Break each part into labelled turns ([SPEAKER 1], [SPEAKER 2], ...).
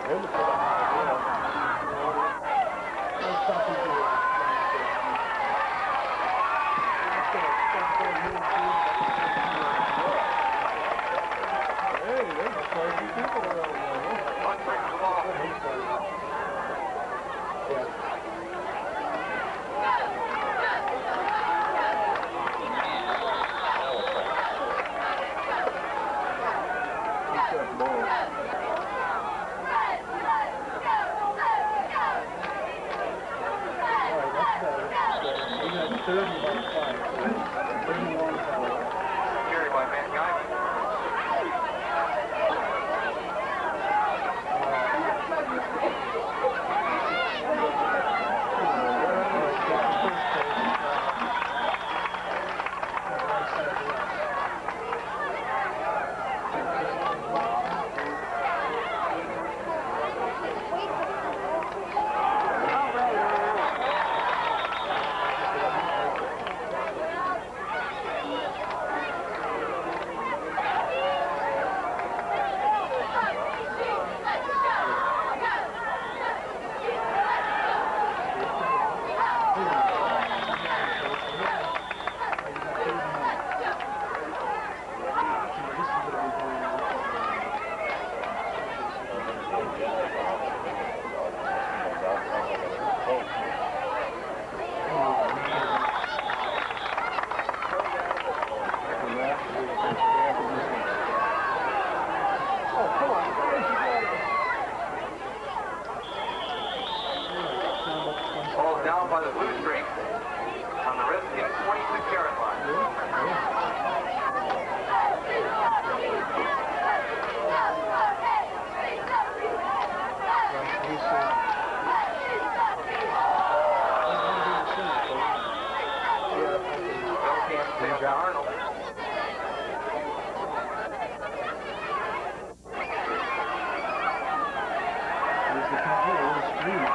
[SPEAKER 1] Down by the blue string on the Redskins 26-yard line. Arnold.
[SPEAKER 2] There's the computer on the screen.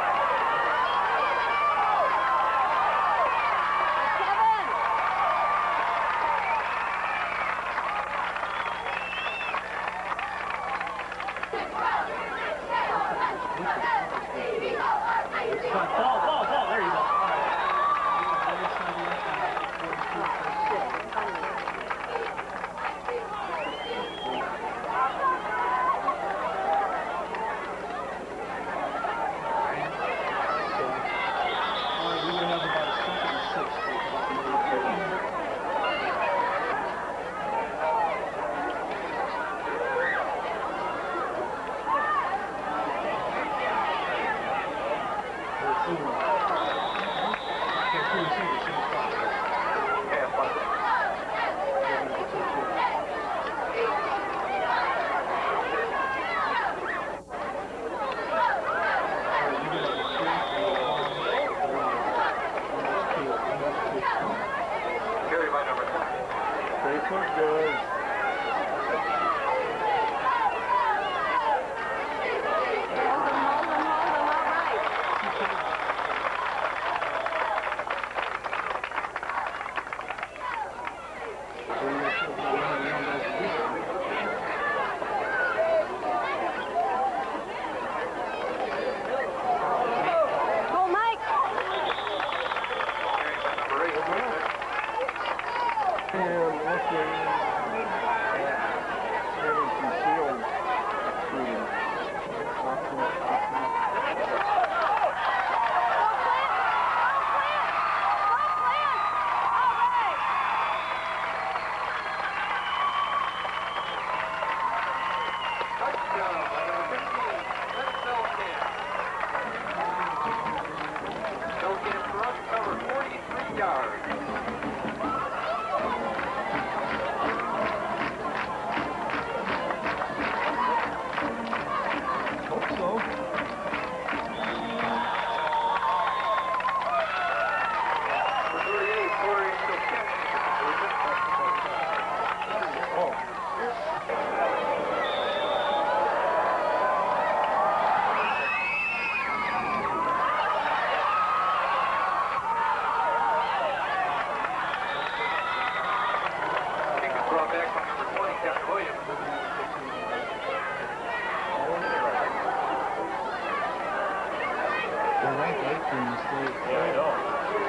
[SPEAKER 2] Eighth in the state.
[SPEAKER 3] Yeah, I know.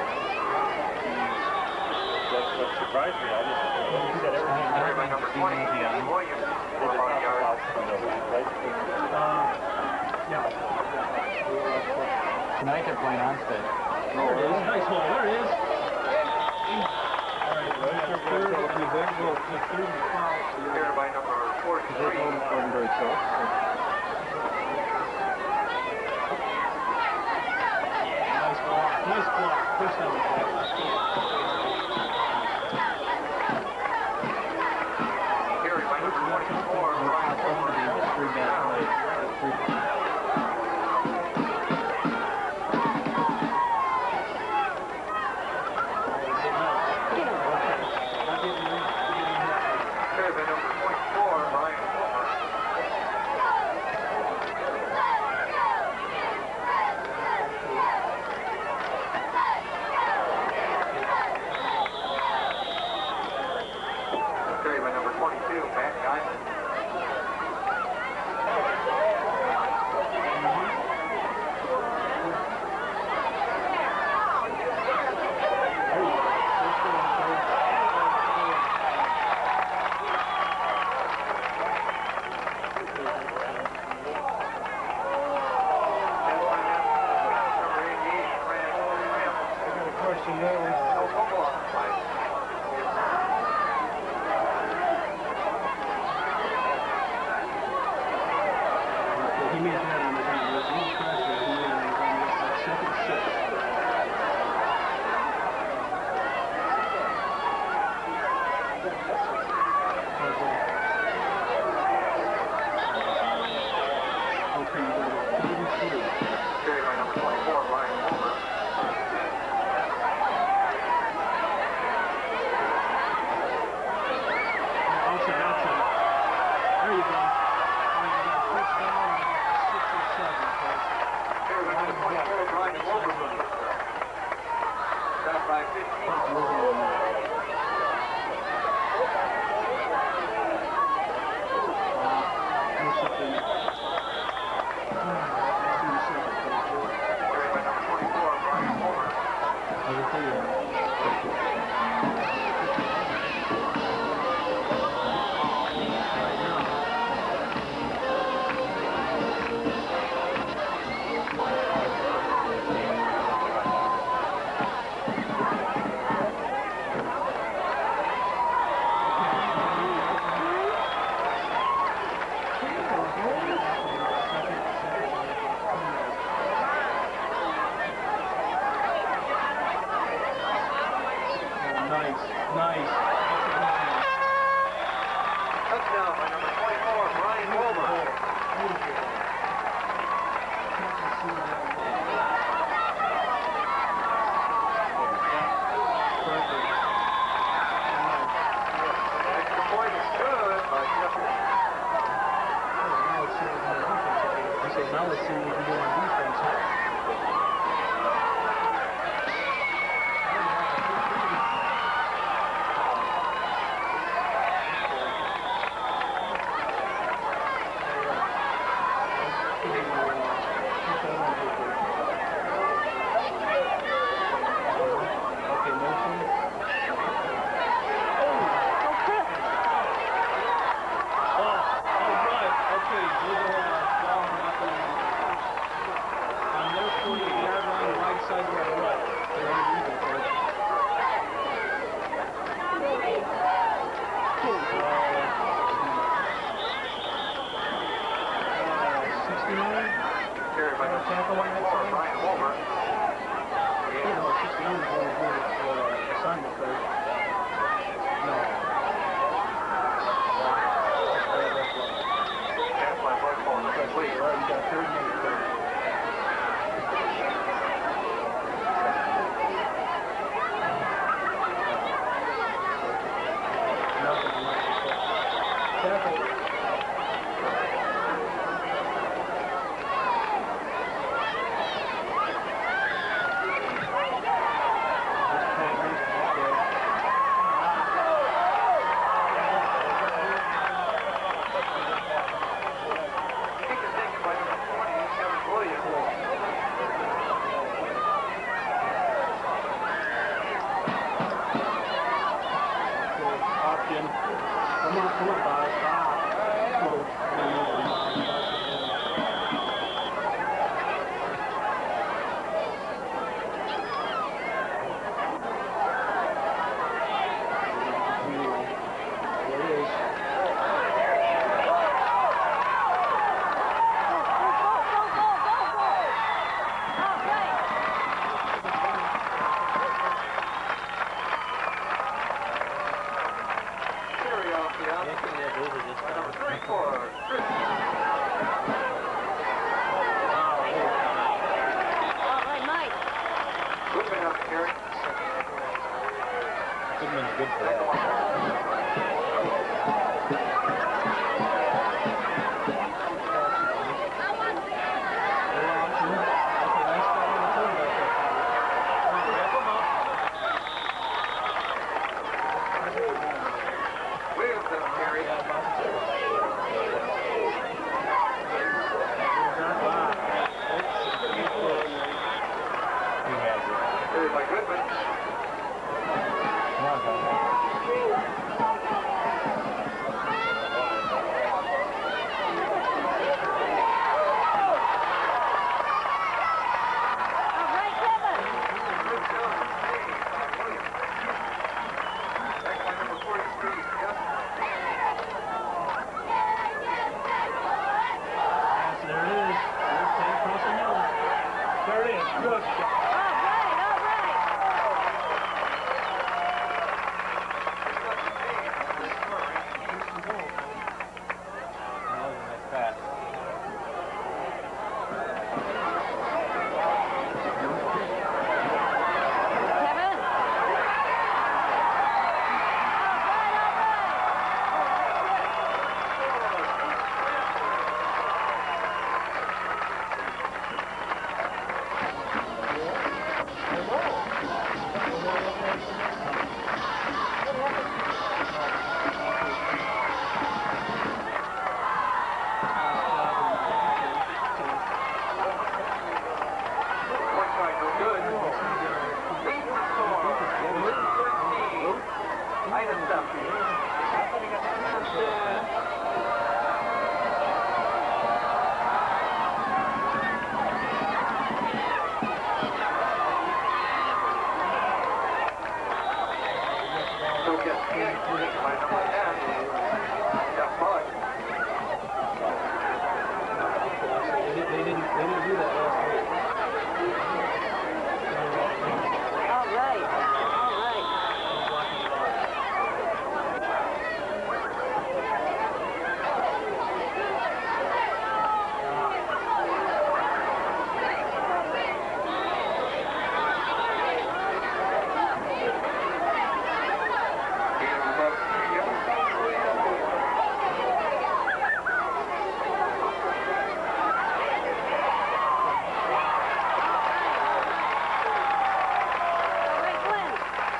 [SPEAKER 3] That's what surprised me. I just he said everything.
[SPEAKER 1] Carried by number 20, Williams,
[SPEAKER 3] They
[SPEAKER 1] 4
[SPEAKER 3] just
[SPEAKER 1] about a yard.
[SPEAKER 2] Yeah. Tonight they're playing Onstead.
[SPEAKER 4] There it is. Nice hole. There it is.
[SPEAKER 1] Carried by number 43.
[SPEAKER 4] Nice block. Nice block. Push down the block.
[SPEAKER 1] Carried by number 24, Brian Carried by number 24, Brian Fulmer. Carried by number 22, Matt Guyman. Number 88, Randall.
[SPEAKER 2] Question there.
[SPEAKER 1] No fumble on the play.
[SPEAKER 2] He made that on the ground. There was no pressure. He made it on the ground. Second six.
[SPEAKER 1] Carried by number 24, Brian Fulmer.
[SPEAKER 4] Outside, outside. There you go. First down, 6 or 7.
[SPEAKER 1] Carried by number 24, Brian Fulmer. Stop by 15. Carried by number 24, Brian Fulmer.
[SPEAKER 4] Nice, nice.
[SPEAKER 1] Touchdown by number 24, Brian Fulmer. Extra point is good, but
[SPEAKER 2] Now let's see what we can do on defense. Okay, motion.
[SPEAKER 4] On their 48-yard line, right side to our right. They're underneath it, coach.
[SPEAKER 1] carried by number 24, Brian Fulmer.
[SPEAKER 2] Assignment coach. No.
[SPEAKER 1] Pass by Bud Fulmer, complete.
[SPEAKER 2] All right, you got 3 minutes, coach.
[SPEAKER 1] for Chris.
[SPEAKER 5] All right, Mike.
[SPEAKER 1] Goodman on the carry.
[SPEAKER 3] Goodman's good for that.
[SPEAKER 1] Williams on the carry.
[SPEAKER 3] He has it.
[SPEAKER 1] Carried by Goodman.
[SPEAKER 3] Come on, Goodman.
[SPEAKER 5] All right, Kevin.
[SPEAKER 1] Good job. By Williams. Back by number 43. Yes.
[SPEAKER 4] Yes, there it is. There's 10 across the middle.
[SPEAKER 3] There it is. Good.
[SPEAKER 5] All right, all right.
[SPEAKER 3] That was a nice pass.
[SPEAKER 5] Kevin.
[SPEAKER 1] Point try, no good. Lead the score. 13. Ida Stuff. So gets kicked by number 10. Jeff Bullock.
[SPEAKER 4] They didn't do that last week.
[SPEAKER 5] All right, all right. Right, Glenn.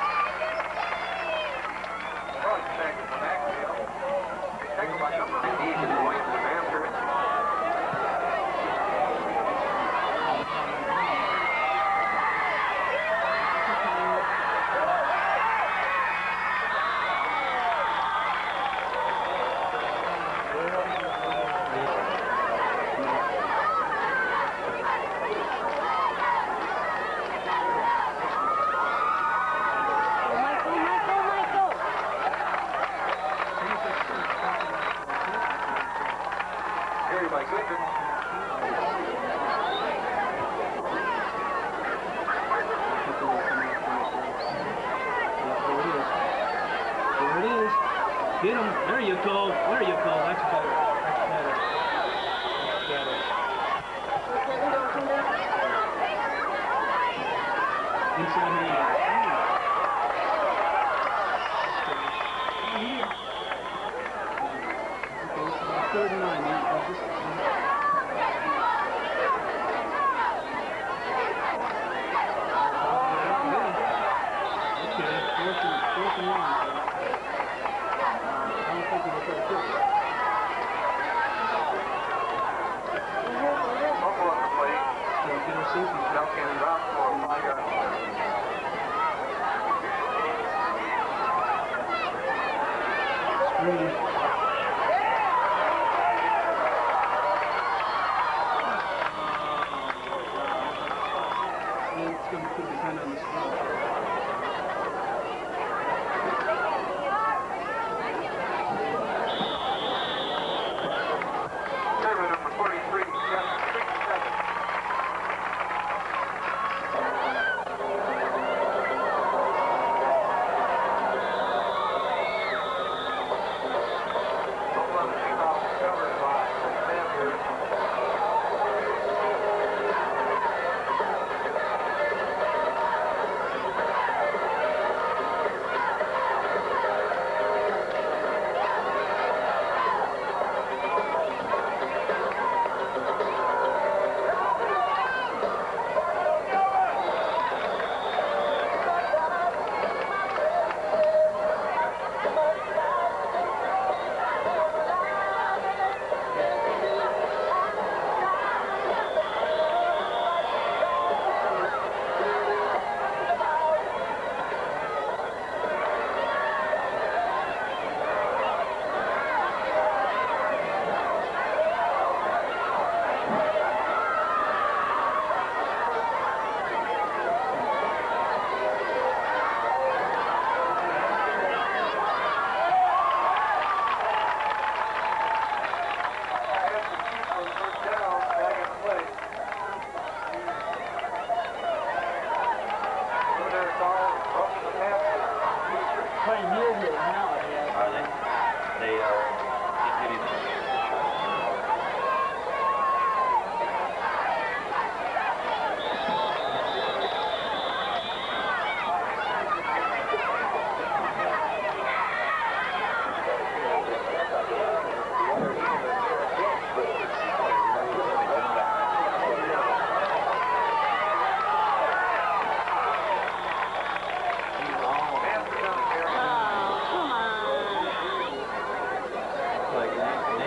[SPEAKER 5] Michael, Michael, Michael.
[SPEAKER 1] Carried by Goodman.
[SPEAKER 4] There it is. Get him. There you go. There you go. That's better. That's better. That's better. Inside hand. Third and 9. Fourth and 1. I don't think he was going to kick it.
[SPEAKER 1] Fumble on the play.
[SPEAKER 4] So get a safety.
[SPEAKER 1] Duncan dropped for a 5-yard line.
[SPEAKER 4] Screen.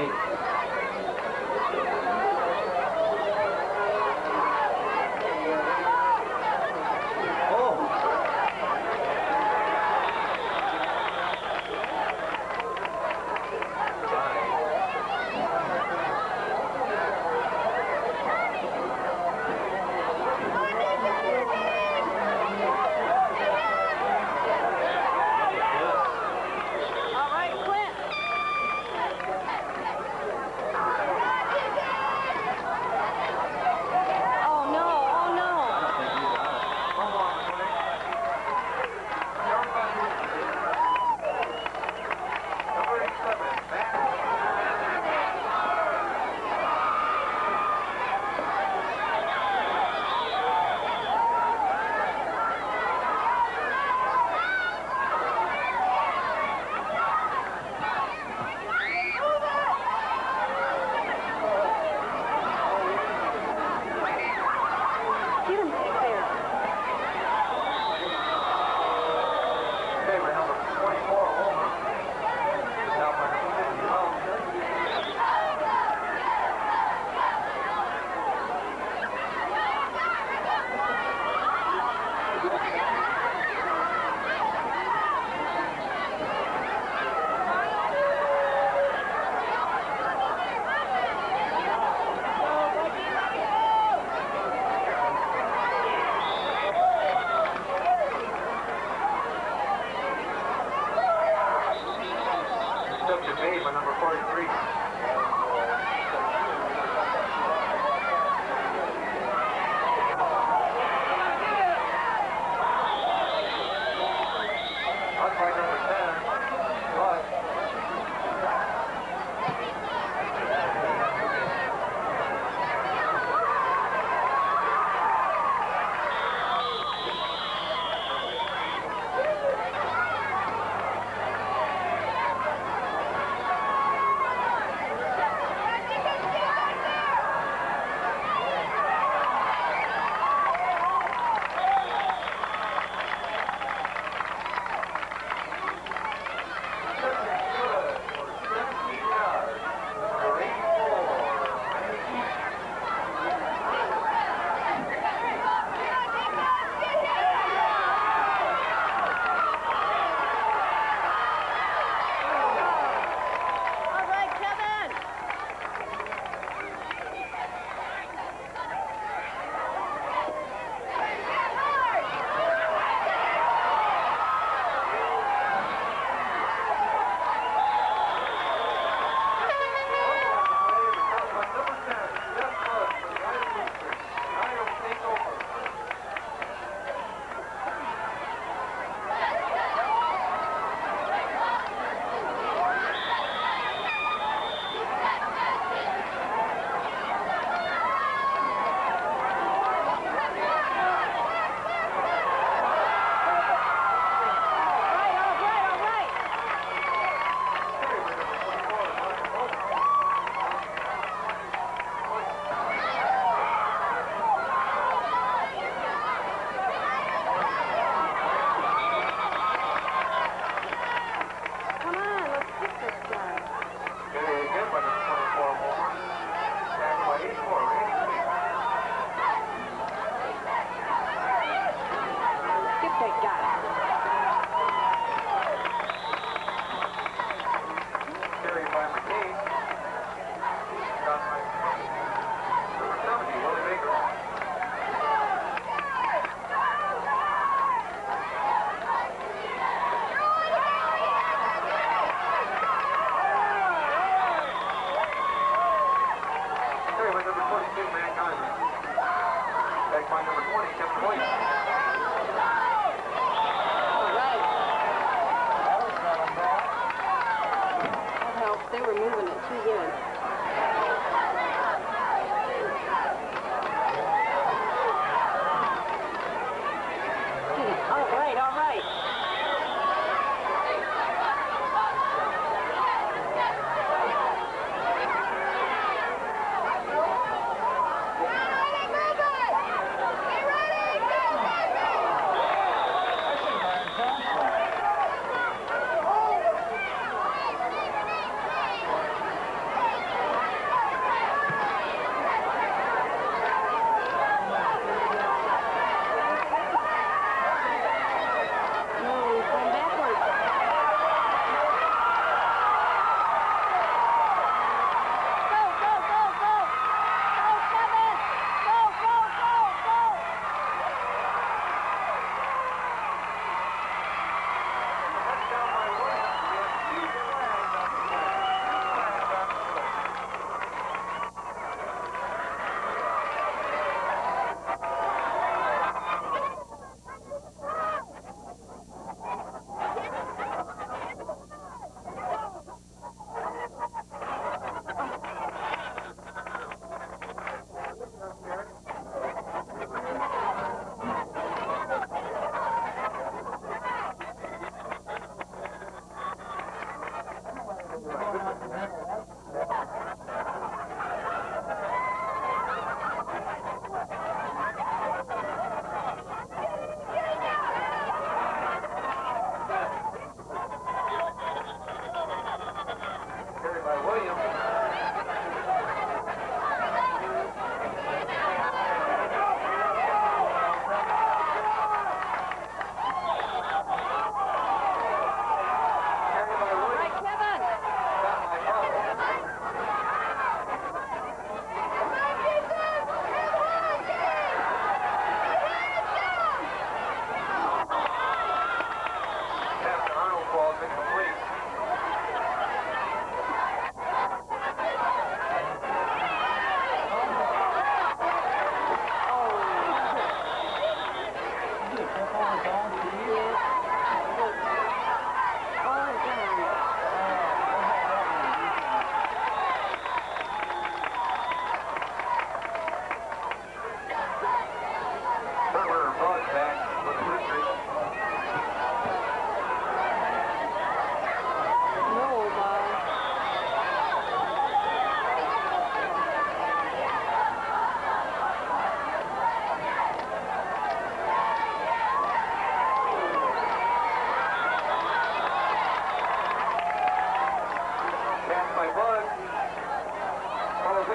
[SPEAKER 5] All right, Clint. Oh no, oh no.
[SPEAKER 1] One more, Clint. Number 87, Matt.
[SPEAKER 5] Get him back there.
[SPEAKER 1] Okay, my number 24, Homer. Now my number 50, Holmes. Subject made by number 43. Upright number 10, Bud.
[SPEAKER 5] All right, Kevin. All right. Come on, let's get this guy.
[SPEAKER 1] Okay, again by number 24, Homer. Back by 84, Randy Smith.
[SPEAKER 5] Get that guy.
[SPEAKER 1] Carried by McCain. Shot by number 70, Willie Baker. Carried by number 22, Matt Diamond. Back by number 20, Kevin Boyce.
[SPEAKER 5] All right. That helps. They were moving it too good. All right, all right.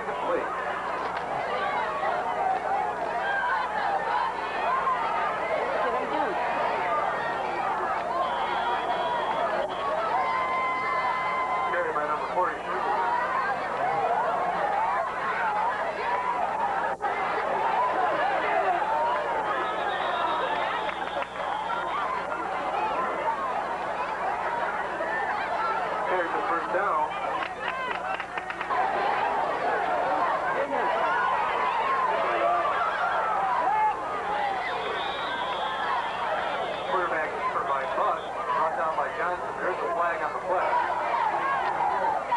[SPEAKER 1] incomplete.
[SPEAKER 5] Get him again.
[SPEAKER 1] Carried by number 42. Carried the first down. Quarterback keeper by Buck, brought down by Johnson. There's a flag on the play.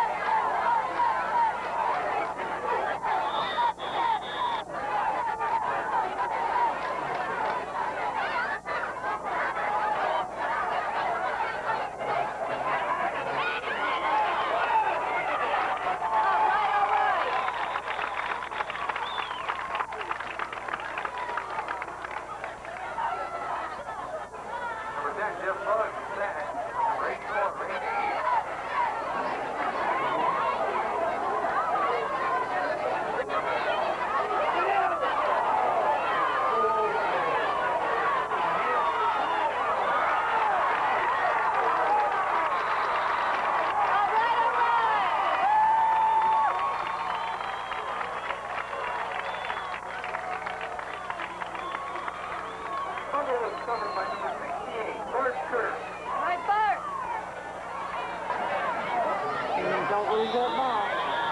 [SPEAKER 1] Number 10, Jeff Bugg, sack. Number 84, Randy. Under was covered by number 68, Bart Kurtz.
[SPEAKER 5] Right, Bart. Don't lose that ball.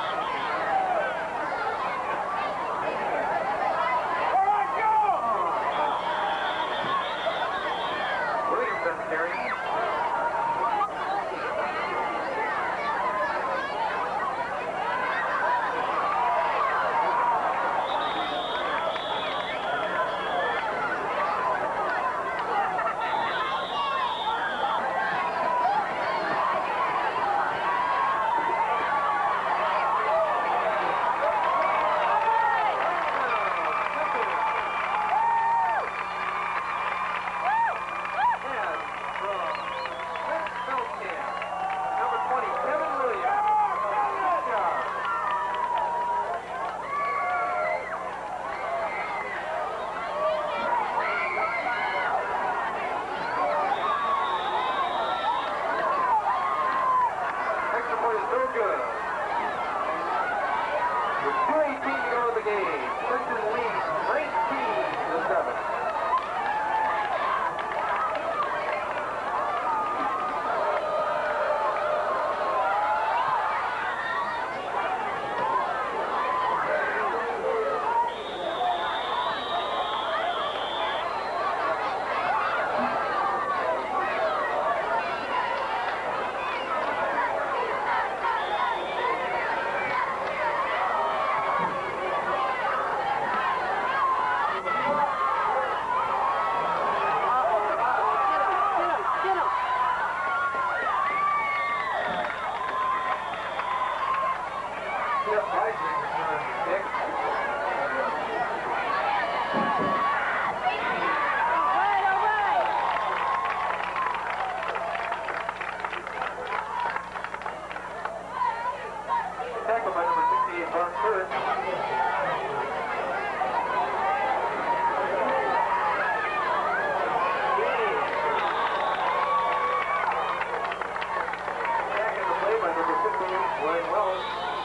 [SPEAKER 1] Williamson carry. Extra point is no good. With 2:18 to go in the game, Clinton leads 19-7.
[SPEAKER 5] Get him.
[SPEAKER 1] Jeff Heisman returns the kick.
[SPEAKER 5] All right.
[SPEAKER 1] Tackled by number 68, Bart Kurtz. Back in the play by number 15, William Wells.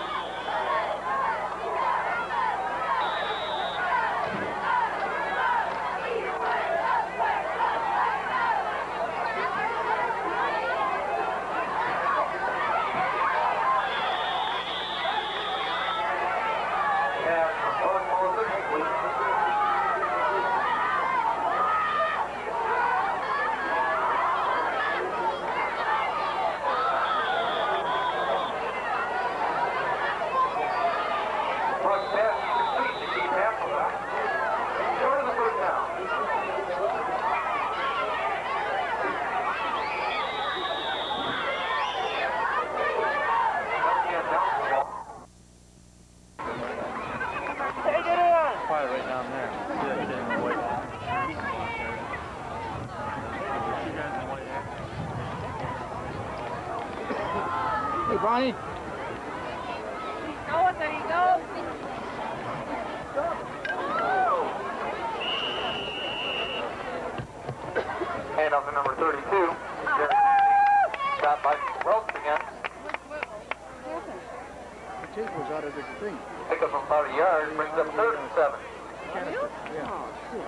[SPEAKER 1] Yeah, Bud Mullen, Buck pass complete to Keith Hasselbeck. Short of the first down. Buckham bounce the ball.
[SPEAKER 3] Quiet right down there. Yeah, he didn't wait.
[SPEAKER 4] Hey, Bonnie.
[SPEAKER 5] There you go.
[SPEAKER 1] off to number 32. Shot by Welch again.
[SPEAKER 4] The tape was out of the thing.
[SPEAKER 1] Pick up from about a yard, brings up 3rd and 7.
[SPEAKER 4] Canister. Yeah.
[SPEAKER 5] Oh, cool.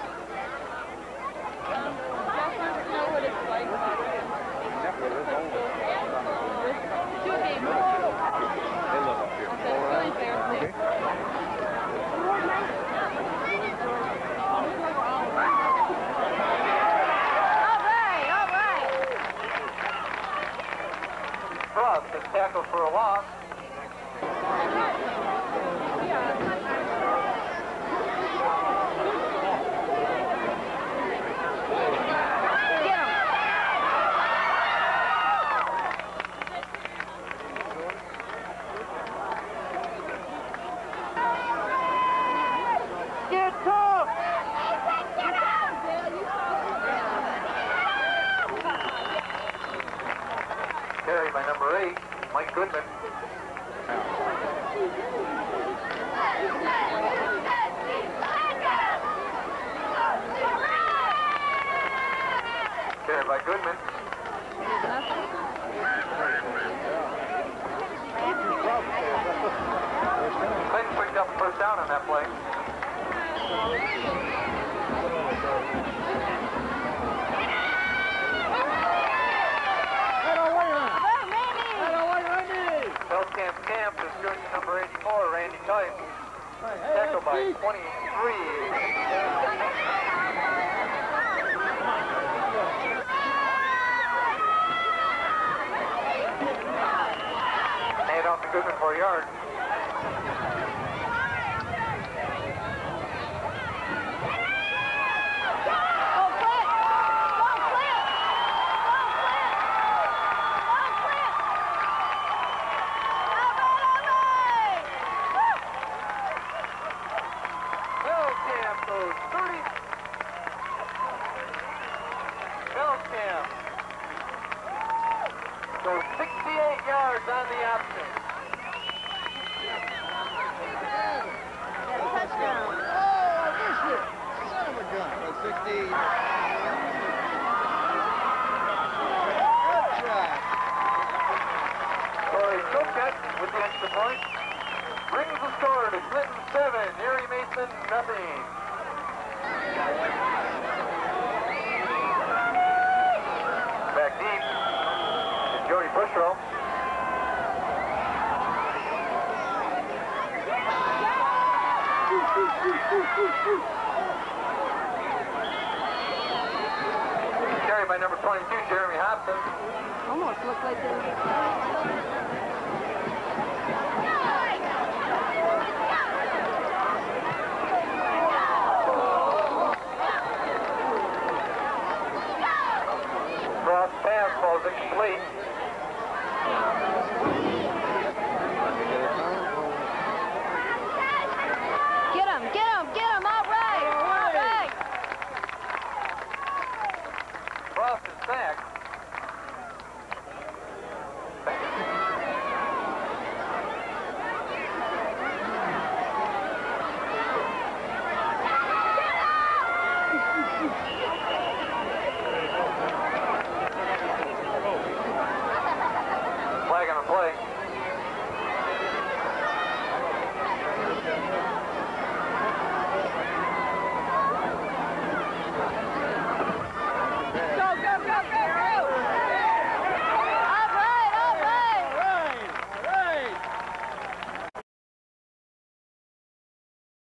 [SPEAKER 5] Just want to know what it's like. Two games.
[SPEAKER 3] They live up here.
[SPEAKER 5] Okay, really embarrassing. All right.
[SPEAKER 1] Frost is tackled for a loss. Carried by number 8, Mike Goodman. Carried by Goodman. Clayton picked up a first down on that play. Camp is good to number 84, Randy Type. Tackled by 23. Hand off to Goodman for a yard. So 68 yards on the option.
[SPEAKER 5] Touchdown.
[SPEAKER 4] Oh, I missed it. Son of a gun. 60. Good try.
[SPEAKER 1] Corey Coquette with the extra point. Brings the score to Clinton 7, Erie Mason nothing. Back deep is Jody Bushrow. Carried by number 22, Jeremy Hobson.
[SPEAKER 5] Almost looked like they were.